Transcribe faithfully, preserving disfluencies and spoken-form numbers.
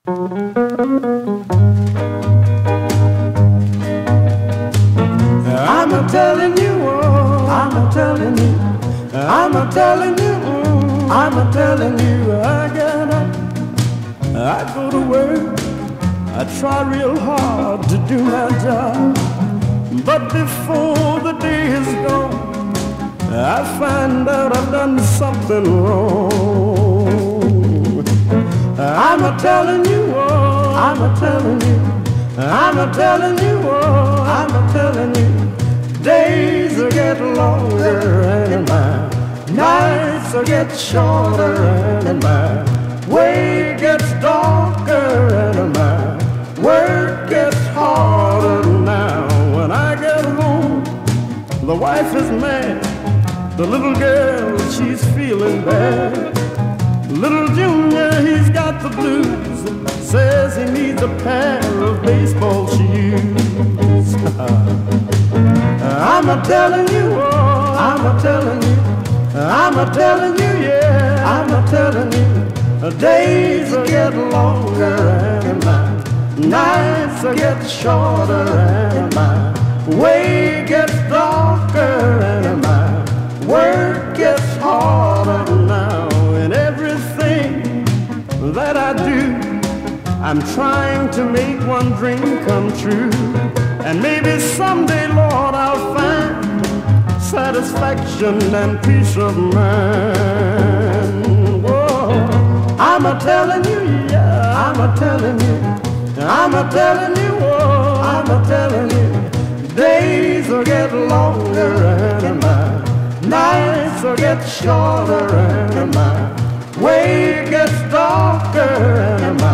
I'm a telling you, oh, I'm a telling you, I'm a telling you, mm, I'm a telling you, I get up, I go to work, I try real hard to do my job, but before the day is gone, I find out I've done something wrong. I'm a telling you, oh, I'm a telling you, I'm a telling you, oh, I'm a telling you, days will get longer and my nights will get shorter and my way gets darker and my work gets harder. Now when I get home, the wife is mad, the little girl, she's feeling bad. Little Junior, he's got the blues, says he needs a pair of baseball shoes. I'm a telling you, oh, I'm a telling you, I'm a telling you, yeah, I'm a telling you, the days will get longer and my nights will get shorter and my way gets darker and my work gets harder. Now in everything that I do, I'm trying to make one dream come true. And maybe someday, Lord, I'll find satisfaction and peace of mind. Whoa. I'm a telling you, yeah, I'm a telling you, I'm a telling you, oh, I'm a telling you, days will get longer and my nights will get shorter and my way gets darker and my